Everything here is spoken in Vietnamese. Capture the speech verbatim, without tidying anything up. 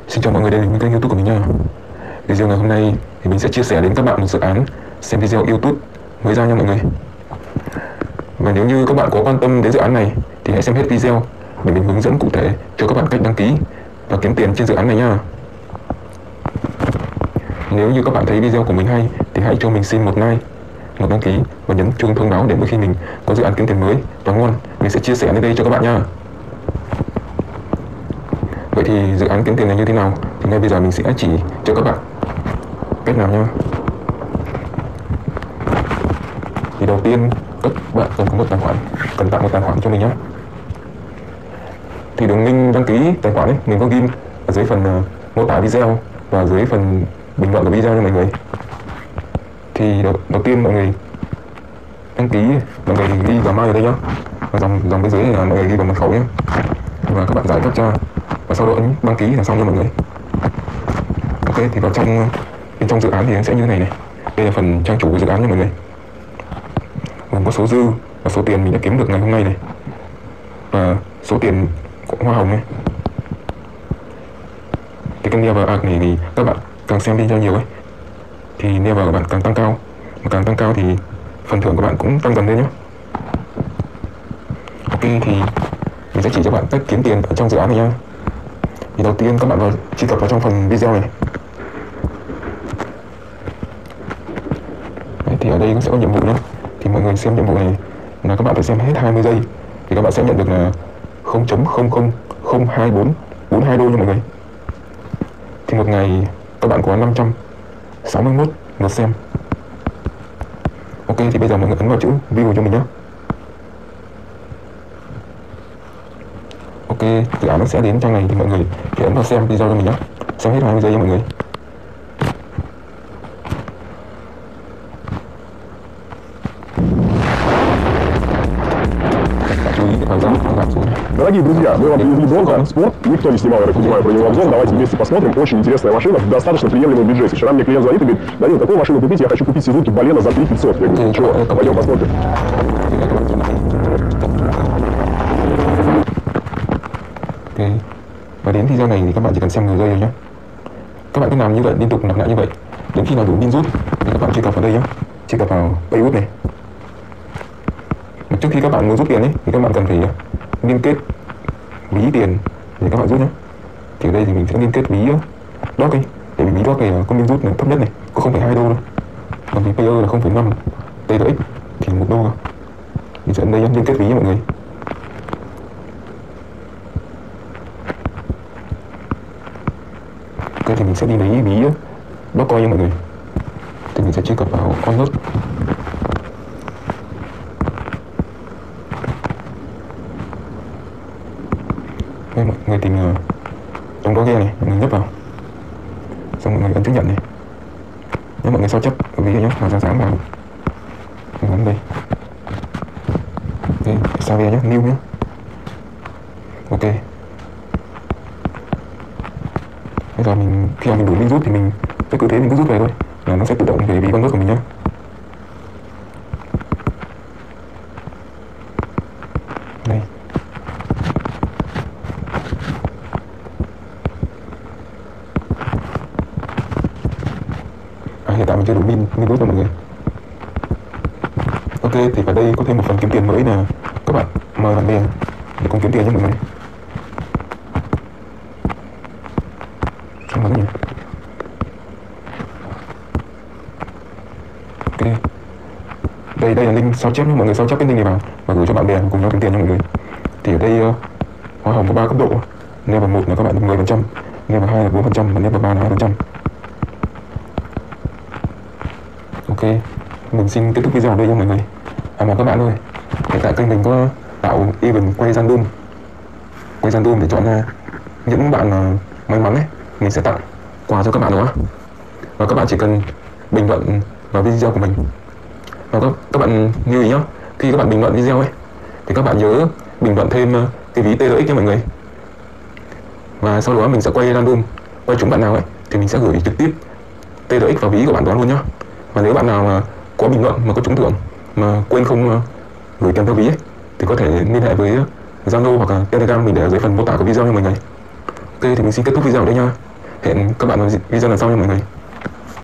Xin chào mọi người, đây là kênh YouTube của mình nha. Video ngày hôm nay thì mình sẽ chia sẻ đến các bạn một dự án xem video YouTube mới ra nha mọi người. Và nếu như các bạn có quan tâm đến dự án này thì hãy xem hết video để mình hướng dẫn cụ thể cho các bạn cách đăng ký và kiếm tiền trên dự án này nha. Nếu như các bạn thấy video của mình hay thì hãy cho mình xin một like, một đăng ký và nhấn chuông thông báo để mỗi khi mình có dự án kiếm tiền mới và ngon mình sẽ chia sẻ lên đây cho các bạn nha. Vậy thì dự án kiếm tiền này như thế nào thì ngay bây giờ mình sẽ chỉ cho các bạn cách nào nha. Thì đầu tiên các bạn cần có một tài khoản, cần tạo một tài khoản cho mình nhé. Thì đường link đăng ký tài khoản ấy mình có ghi ở dưới phần uh, mô tả video và dưới phần bình luận của video cho mọi người. Thì đầu, đầu tiên mọi người đăng ký, mọi người ghi vào mail ở đây nhá, và dòng dòng bên dưới là mọi người ghi vào mật khẩu nhé, và các bạn giải captcha và sau đó ấn đăng ký là xong nha mọi người. Ok, thì vào trong bên trong dự án thì nó sẽ như thế này này. Đây là phần trang chủ của dự án nha mọi người, gồm có số dư và số tiền mình đã kiếm được ngày hôm nay này, và số tiền của hoa hồng này. Thì cái level art này thì các bạn càng xem video nhiều ấy thì level của bạn càng tăng cao, mà càng tăng cao thì phần thưởng của bạn cũng tăng dần lên nhé. Ok, thì mình sẽ chỉ cho bạn cách kiếm tiền ở trong dự án này nha. Thì đầu tiên các bạn vào truy cập vào trong phần video này. Đấy, thì ở đây nó sẽ có nhiệm vụ nhé. Thì mọi người xem nhiệm vụ này là các bạn phải xem hết hai mươi giây thì các bạn sẽ nhận được là không phẩy không không không hai bốn bốn hai đô nha mọi người. Thì một ngày các bạn có năm trăm sáu mươi mốt lượt xem. Ok, thì bây giờ mọi người ấn vào chữ view cho mình nhé. Ok, dự án nó sẽ đến trang này thì mọi người hãy ấn vào xem video cho mình nhé. Xem hết hai mươi giây nha mọi người. Дорогие друзья, мы вам привезли Бронко Спорт. Никто не снимал, я так понимаю, про него обзор. Давайте вместе посмотрим. Очень интересная машина в достаточно приемлемом бюджете. Вчера мне клиент звонит и говорит: Данил, какую машину купить? Я хочу купить Сузуки Балена за три пятьсот. Я говорю: чего? Пойдем посмотрим. Ok, và đến video này thì các bạn chỉ cần xem mười giây rồi nhé. Các bạn cứ làm như vậy, liên tục lặp lại như vậy đến khi nào đủ pin rút thì các bạn truy cập vào đây nhé, truy cập vào Payout này. Mà trước khi các bạn muốn rút tiền ấy thì các bạn cần phải liên kết ví tiền để các bạn rút nhé. Thì ở đây thì mình sẽ liên kết ví Doge ấy, để ví Doge này có pin rút này thấp nhất này có không phẩy hai đô đâu, còn ví Payer là không phẩy năm tê rờ ích thì một đô. Mình sẽ ấn đây liên kết ví nha mọi người. Ok, thì mình sẽ đi lấy ví Dogecoin nha mọi người. Thì mình sẽ truy cập vào Onload. Đây, mọi người tìm uh, trong đó ghe này, mọi người nhấp vào, xong mọi người ấn chứng nhận này. Nếu mọi người sao chấp ví nhé, vào ra sáng vào, mình ấn đây. Ok, sao ghe nhé, new nhé. Ok. Bây giờ mình khi mà mình đủ pin rút thì mình sẽ cứ thế mình cứ rút về thôi, là nó sẽ tự động về ví con nước của mình nhé. Đây. À, hiện tại mình chưa đủ pin pin rút rồi mọi người. Ok, thì ở đây có thêm một phần kiếm tiền mới là các bạn mời bạn bè để cùng kiếm tiền nhé mọi người. Không bắn nhỉ? Ok, đây đây là link sao chép nhé mọi người, sao chép cái link này vào và gửi cho bạn bè cùng nhau kiếm tiền nha mọi người. Thì ở đây uh, hoa hồng có ba cấp độ. Level một là các bạn được mười phần trăm, level hai là bốn phần trăm và level ba là hai phần trăm. Ok, mình xin kết thúc video ở đây nha mọi người. À mà các bạn ơi, hiện tại kênh mình có tạo event quay random, quay random để chọn ra những bạn uh, may mắn ấy, mình sẽ tặng quà cho các bạn đó. Và các bạn chỉ cần bình luận vào video của mình. Và các, các bạn lưu ý nhá, khi các bạn bình luận video ấy thì các bạn nhớ bình luận thêm uh, cái ví tê rờ ích nha mọi người. Và sau đó mình sẽ quay random, quay chúng bạn nào ấy thì mình sẽ gửi trực tiếp tê rờ ích vào ví của bạn đó luôn nhá. Và nếu bạn nào mà có bình luận mà có trúng thưởng mà quên không uh, gửi kèm theo ví ấy, thì có thể liên hệ với Zalo hoặc là Telegram mình để ở dưới phần mô tả của video nha mọi người. Ok, thì mình xin kết thúc video ở đây nha. hẹn các bạn vào video lần sau nha mọi người.